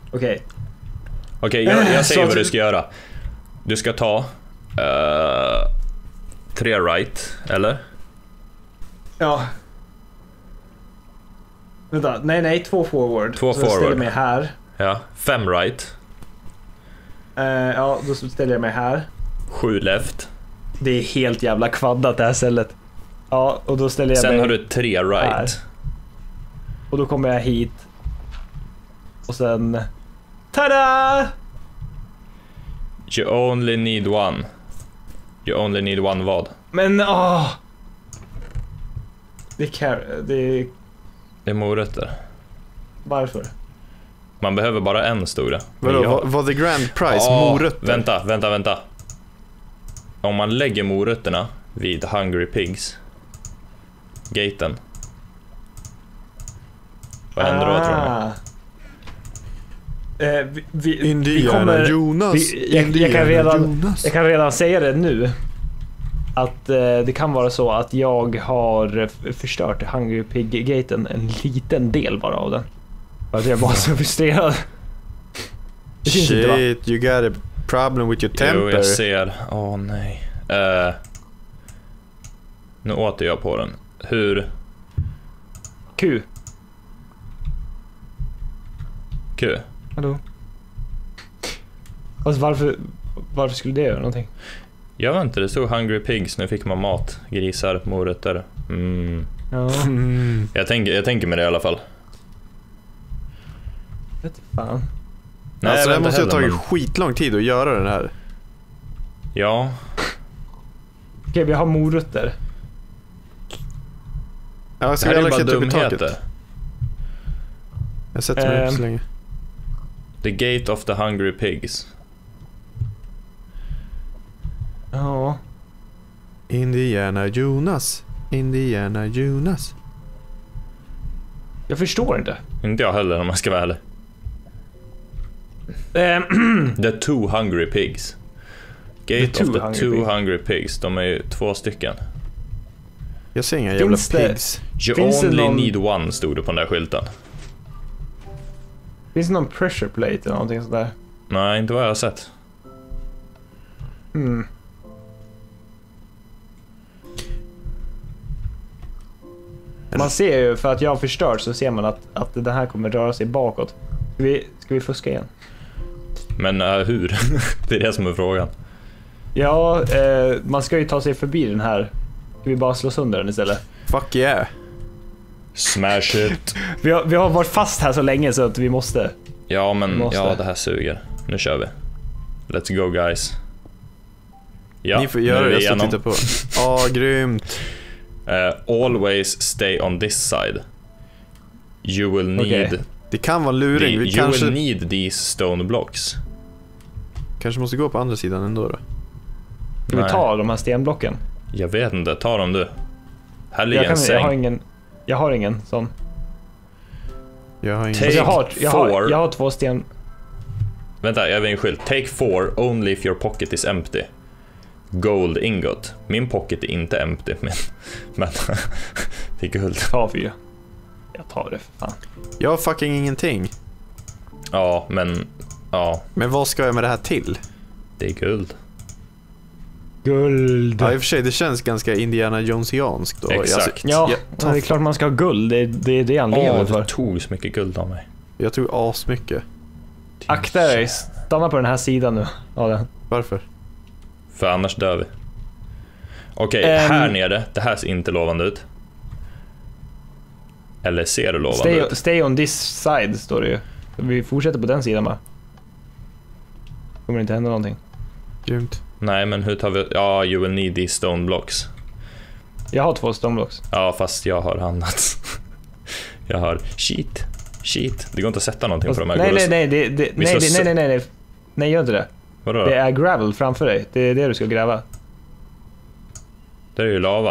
Okej. Okej, jag säger vad du ska göra. Du ska ta 3 right, eller? Ja. Vänta, nej, 2 forward. 2 så forward. Jag ställer mig här. Ja, 5 right. Ja, då ställer jag mig här. 7 left. Det är helt jävla kvaddat det här stället. Ja, och då ställer jag Sen mig har du 3 right. här. Och då kommer jag hit. Och sen... Tada! You only need one. You only need one vad? Men det Det är morötter. Varför? Man behöver bara en stora. Vadå, var the grand prize morötter? Vänta. Om man lägger morötterna vid Hungry Pigs gaten, vad händer då, tror ni? Indiana Jonas. Jag kan redan säga det nu. Att det kan vara så att jag har förstört Hungry Pig-gaten en liten del bara av den. För att jag var så frustrerad. Det syns inte, va? Shit, you got a problem with your temper. Jo, jag ser. Nej. Nu åter jag på den. Hur? Q. Hallå? Alltså varför skulle det göra någonting? Jag vet inte, det stod Hungry Pigs. Nu fick man mat. Grisar, morötter. Ja. Jag tänker med det i alla fall. Vet fan. Nej, alltså det måste ju ha tagit men... skitlång tid att göra den här. Ja. Okej, vi har morötter. Ja, jag ska det är väl bara klättra upp i dumheter. taket. Jag sätter mig upp så länge. The Gate of the Hungry Pigs. Ja. Indiana Jonas. Jag förstår inte. Inte jag heller, om man ska vara ärlig. The Two Hungry Pigs. Gate of the Two Hungry Pigs. De är ju 2 stycken. Jag ser inga jävla pigs. You only need one, stod det på den där skylten. Finns det någon pressure plate eller någonting sådär? Nej, inte vad jag har sett. Man ser ju, för att jag har förstört så ser man att det här kommer röra sig bakåt. Ska vi fuska igen? Men hur? Det är det som är frågan. Ja, man ska ju ta sig förbi den här. Ska vi bara slå sönder den istället? Fuck yeah. Smash it. Vi har varit fast här så länge så att vi måste. Ja, men ja, det här suger. Nu kör vi. Let's go, guys. Ja, ni får göra det, jag ska titta på. Grymt. Always stay on this side. You will need... Det kan vara luring. You will need these stone blocks. Kanske måste gå på andra sidan ändå då. Ska vi ta de här stenblocken? Jag vet inte, ta dem du. Här ligger en säng. Jag har ingen sån. Jag har ingen. Jag har 2 sten. Vänta, jag vill en skylt. Take 4 only if your pocket is empty. Gold ingot. Min pocket är inte empty, men det är guld. Ta 4. Jag tar det för fan. Jag har fucking ingenting. Ja, men Men vad ska jag med det här till? det är guld. Guld. Ja, i och för sig, det känns ganska Indiana Jonesianskt då. Exakt. Ja, det är klart man ska ha guld. Det är det anledningen för. Du tog så mycket guld av mig. Jag tog asmycket. Akta dig, stanna på den här sidan nu. Ja, Varför? För annars dör vi. Okej, här nere. Det här ser inte lovande ut. Eller ser det lovande ut? Stay on this side, står det ju. Vi fortsätter på den sidan bara. Kommer det inte hända någonting. Grymt. Nej, men hur tar vi... Ja, you will need these stone blocks. Jag har 2 stone blocks. Ja, fast jag har annat. Jag har shit. Det går inte att sätta någonting på de här. Nej, gör inte det. Vadå? Det är gravel framför dig. Det är det du ska gräva. Det är ju lava.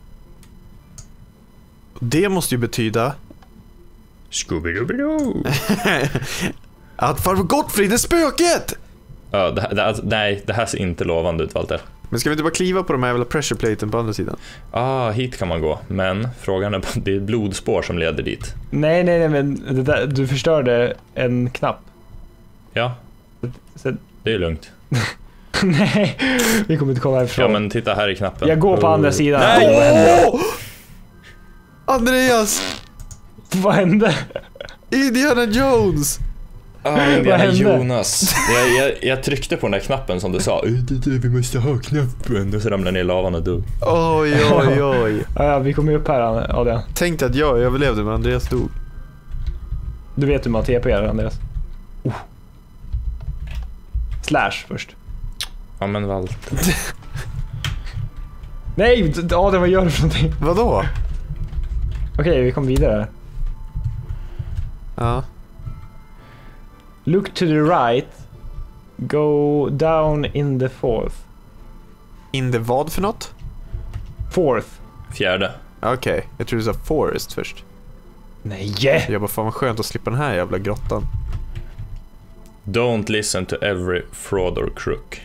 Det måste ju betyda Scooby-Doo. att farbror Gottfrid är spöket! Ja, nej, det här ser inte lovande ut, Walter. Men ska vi inte bara kliva på de här jävla pressure platen på andra sidan? Hit kan man gå. Men frågan är, det är ett blodspår som leder dit. Nej, men det där, du förstörde en knapp. Ja, Så, det är lugnt. nej, vi kommer inte komma härifrån. Ja, men titta här i knappen. Jag går på andra sidan. Nej! Andreas! Vad hände? Indiana Jones! Indiana Jonas. Jag tryckte på den där knappen som du sa. Vi måste ha knappen. Och så ramlade ner i lavan och dog. Oj. Ja, vi kommer upp här, Adrian. Tänkte att jag överlevde men Andreas dog. Du vet hur man TP är, Andreas. Slash först. Ja, men Walter. Nej, Adrian, vad gör du för någonting? Vadå? Okej, vi kommer vidare. Ja. Look to the right. Go down in the fourth. In the vad för något? Fourth. Fjärde. Okej, jag tror du sa forest först. Nej! Jag bara, fan vad skönt att slippa den här jävla grottan. Don't listen to every fraud or crook.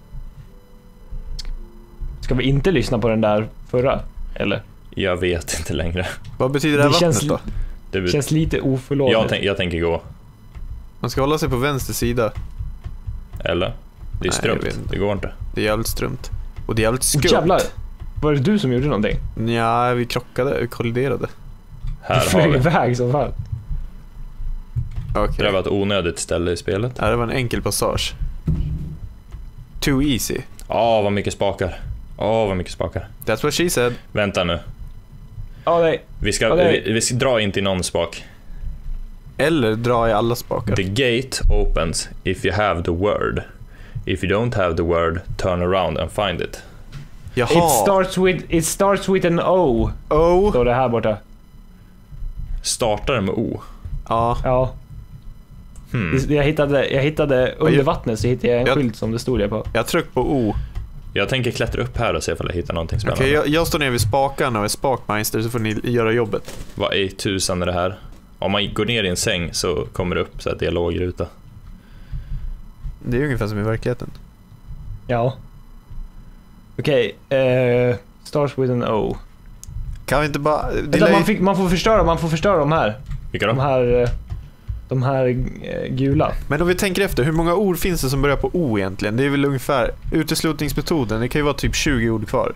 Ska vi inte lyssna på den där förra? Eller? Jag vet inte längre. Vad betyder det här vattnet då? Det Känns lite oförlåtligt. jag tänker gå. Man ska hålla sig på vänster sida. Eller? Det är Nej, strömt. jag vet inte. Det går inte. Det är jävligt strömt. Och det är jävligt skumt. Jävlar! Var det du som gjorde någonting? Ja, vi krockade, vi kolliderade. Här Du har flög vi. iväg som fan. Okej. Det var ett onödigt ställe i spelet. Ja, det var en enkel passage. Too easy. Vad mycket spakar. Vad mycket spakar. That's what she said. Vänta nu. Nej. Vi ska dra in till någon spak. Eller dra i alla spakar. The gate opens if you have the word. If you don't have the word, turn around and find it. Jaha. It starts with an O. Oh. Står det här borta. Startar med O. Ja. Ja. Jag hittade under vattnet så hittade jag en skylt som det stod det på. Jag tryck på O. Jag tänker klättra upp här och se om jag hittar någonting spännande. Okej, jag står ner vid spakarna och är spakmeister så får ni göra jobbet. Vad är tusan är det här? Om man går ner i en säng så kommer det upp så att dialogruta. Det är ungefär som i verkligheten. Ja. Okej, starts with an O. Kan vi inte bara... Man får förstöra de här. Vilka då? De här gula. Men om vi tänker efter, hur många ord finns det som börjar på O egentligen? Det är väl ungefär uteslutningsmetoden. Det kan ju vara typ 20 ord kvar.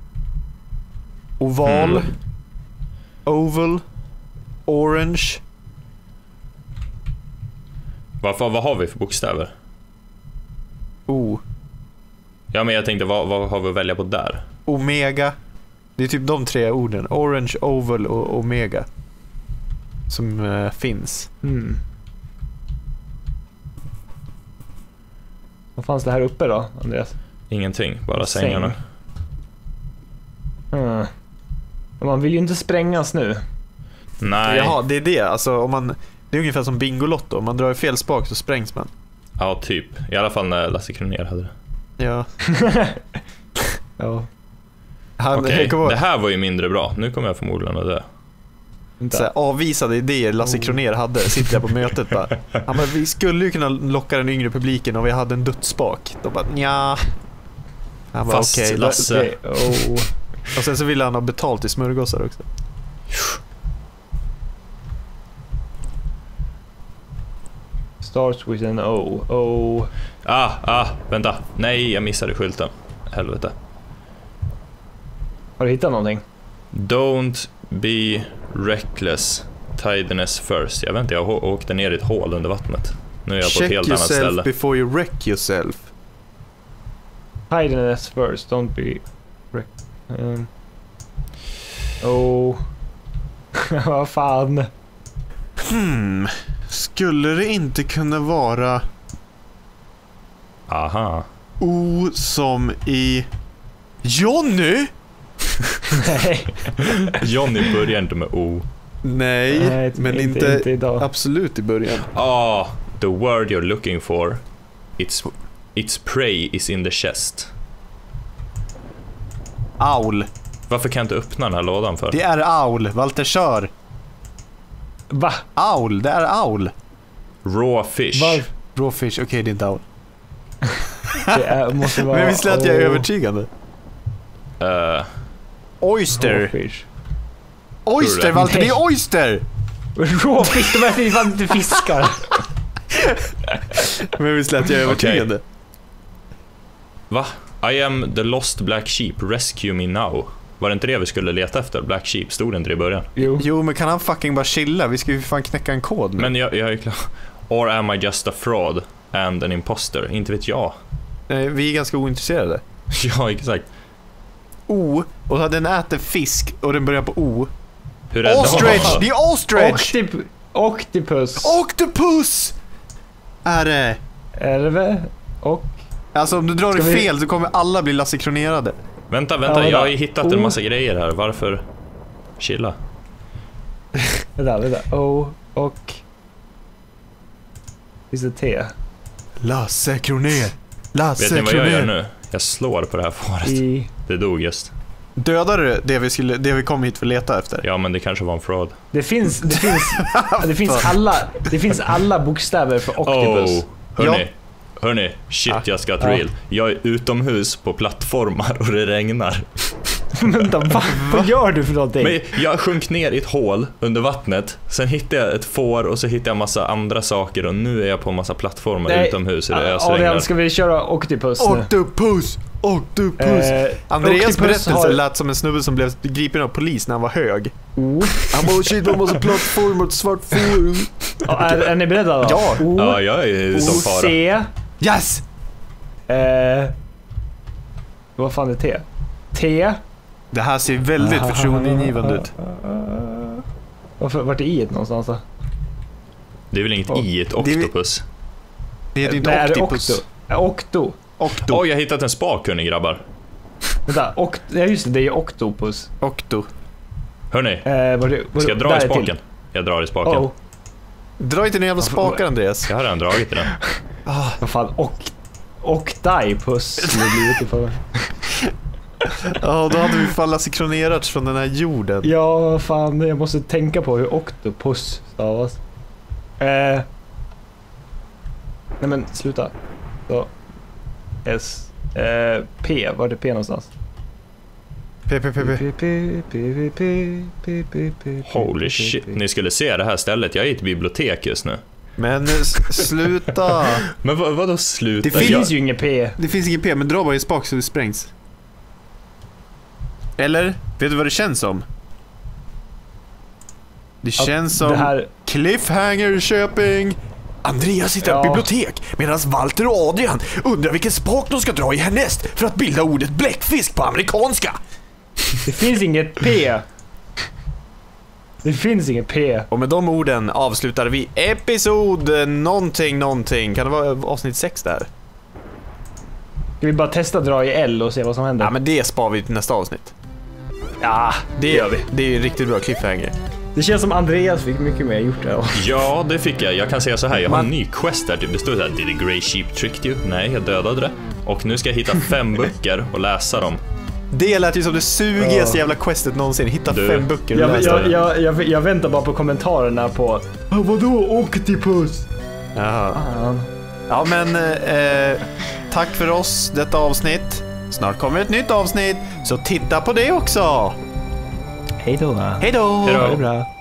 Oval. Oval. Orange. Vad har vi för bokstäver? O. Ja, men jag tänkte, vad har vi att välja på där? Omega. Det är typ de tre orden. Orange, oval och omega. Som finns. Vad fanns det här uppe då, Andreas? Ingenting, bara sängarna. Man vill ju inte sprängas nu. Nej. Jaha, det är det. Alltså, det är ungefär som Bingolotto. Om man drar i fel spak så sprängs man. Ja, typ. I alla fall när Lasse Kronér hade det. Ja. Ja. Okej, det här var ju mindre bra. Nu kommer jag förmodligen att dö. Så här, avvisade idéer Lasse Kronér hade. Sitter där på mötet bara. Ja, men vi skulle ju kunna locka den yngre publiken om vi hade en dödsspak. De bara, nja. Han bara, Fast okej. Lasse. Och sen så ville han ha betalt i smörgåsar också. Starts with an O. Vänta. Nej, jag missade skylten. Helvete. Har du hittat någonting? Don't be reckless. Tidiness first. Jag vet inte, jag åkte ner i ett hål under vattnet. Nu är jag på ett helt annat ställe. Check yourself before you wreck yourself. Tidiness first, don't be... Vad fan? Skulle det inte kunna vara Aha. O som i Johnny? Nej. Johnny börjar inte med O. Nej, men inte idag. Absolut i början. The word you're looking for. Its prey is in the chest. Aul. Varför kan jag inte öppna den här lådan för? Det är aul, Walter kör. Va? Aul, det är aul. Raw fish. Raw fish, okej, det är inte aul. Det måste vara... Men visst lät jag övertygande. Oyster. Raw fish. Oyster, Walter, det är oyster. Raw fish, de är fan inte fiskar. Men visst lät jag övertygande. Va? I am the lost black sheep, rescue me now. Var det inte det vi skulle leta efter? Black sheep, stod det inte i början? Jo, men kan han fucking bara chilla? Vi ska ju fan knäcka en kod nu. Men jag är klar. Or am I just a fraud and an imposter? Inte vet jag. Vi är ganska ointresserade. Ja, exakt. O, och den äter fisk och den börjar på O. Hur är Ostrich! Det är ostrich! Octopus. Octopus! Är det? Är det väl? Och... Alltså om du drar det fel så kommer alla bli lassekronerade. Vänta, Ja, jag har ju hittat en massa grejer här. Varför? Chilla. Vänta. O och... Finns det T? Lassekroner. Vet ni vad jag gör nu? Jag slår på det här fåret. Det dog just. Dödar du det vi kom hit för att leta efter? Ja, men det kanske var en fraud. Det finns alla bokstäver för octopus. Hörni, shit, jag ska real. Jag är utomhus på plattformar och det regnar. Vänta, vad gör du för någonting? Men jag sjönk ner i ett hål under vattnet. Sen hittade jag ett får och så hittade jag massa andra saker. Och nu är jag på en massa plattformar utomhus. Adrian, ska vi köra octopus nu? Octopus! Andreas berättelse lät som en snubbe som blev gripen av polis när han var hög. Han bara, shit, man måste plattformar och svart får. Är ni beredda då? Ja. Ja, jag är utom fara. C. Yes! Vad fan är T? T. Det här ser väldigt förtroendeingivande ut. Vart är I någonstans då? Det är väl inget I ett octopus? Det är inte octopus. Octo. Oj, jag har hittat en spak, hörni, grabbar. Vänta, ja just det är octopus. Octo. Hörni, ska jag dra i spaken? Jag drar i spaken. Dra inte den jävla spakar, Andreas. Jag har redan dragit i den. Vad fan, octopus. Ja, då hade vi fan lassekronerats från den här jorden. Ja, fan, jag måste tänka på hur octopus stavas. Nej men, sluta. Så. S. P, var är det P någonstans? Holy shit, ni skulle se det här stället. Jag är i ett bibliotek just nu. Men sluta. Men vadå sluta? Det finns ju inget P. Det finns inget P, men dra bara i spak så det sprängs. Eller? Vet du vad det känns som? Det känns som det här... Cliffhanger Köping. Andreas hittar ett bibliotek medan Walter och Adrian undrar vilken spak de ska dra i härnäst för att bilda ordet bläckfisk på amerikanska. Det finns inget P. Det finns inget P. Och med de orden avslutar vi episod någonting. Kan det vara avsnitt 6 där? Ska vi bara testa dra i L och se vad som händer? Ja, men det spar vi till nästa avsnitt. Ja, det gör vi. Det är ju riktigt bra cliffhanger. Det känns som Andreas fick mycket mer gjort det. Ja, det fick jag. Jag kan säga så här, jag har en ny quest där. Det står så här, did the grey sheep tricked you? Nej, jag dödade det. Och nu ska jag hitta 5 böcker och läsa dem. Det lät ju som det sugigaste jävla questet någonsin. Hitta 5 böcker och läsa dem. Jag väntar bara på kommentarerna på vadå octopus? Ja, men tack för oss detta avsnitt. Snart kommer ett nytt avsnitt, så titta på det också. Hej då. Hej då. Ha det bra.